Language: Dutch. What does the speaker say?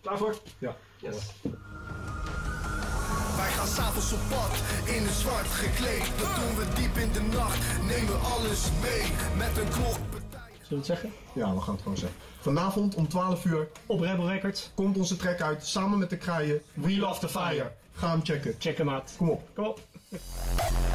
Klaar voor? Ja. Yes. Wij gaan s'avonds op pad, in het zwart gekleed. Dat doen we diep in de nacht, nemen alles mee. Met een klokpartij. Zullen we het zeggen? Ja, we gaan het gewoon zeggen. Vanavond om 12 uur Op Rebel Records. komt onze track uit, samen met de kraaien. We Love the Fire. Ga hem checken. Check hem uit. Kom op. Kom op.